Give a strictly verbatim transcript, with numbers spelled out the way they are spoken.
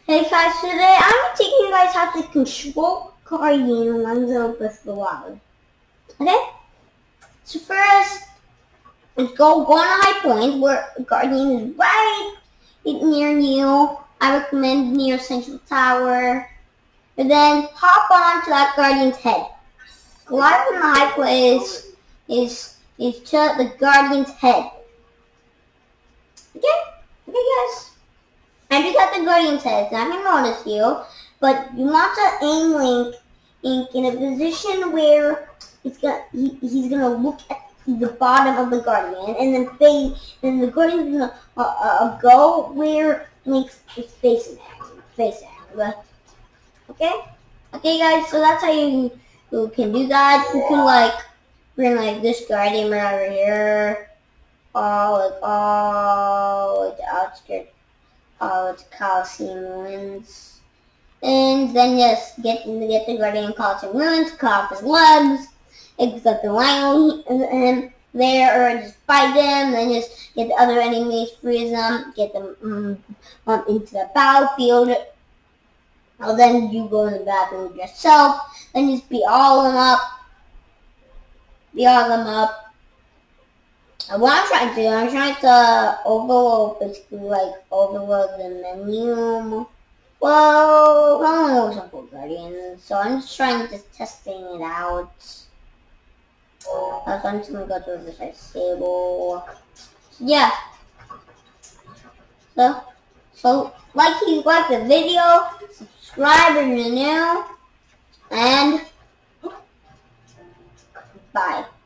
Hey guys, today I'm teaching you guys how to control Guardian in Legend of Breath of the Wild. Okay? So first, let's go, go on a high point where Guardian is right near you. I recommend near Central Tower. And then hop on to that Guardian's head. Glide from the high place is, is to the Guardian's head. Okay? Okay guys? And you got the Guardian's head, it's not going to notice you, but you want to aim Link, Link in a position where it's gonna, he, he's going to look at the bottom of the Guardian, and then face, and the Guardian's going to uh, uh, go where Link is facing at, facing at. Okay? Okay guys, so that's how you, you can do that. You can like, bring like this Guardian right over here, all like, all like the outskirts. Oh, it's Coliseum Ruins. And then just get get the Guardian Coliseum Ruins, cut off his legs, except the lion and there, or just fight them, then just get the other enemies, freeze them, get them um, um, into the battlefield. And then you go in the bathroom yourself, then just beat all of them up. Beat all of them up. And what I'm trying to do, I'm trying to overload, basically, like, overload the menu. Well, I don't know some cool Guardians, so I'm just trying to testing it out. So I'm just gonna go to the disable. Yeah. So, so, like if you like the video, subscribe if you're new, and bye.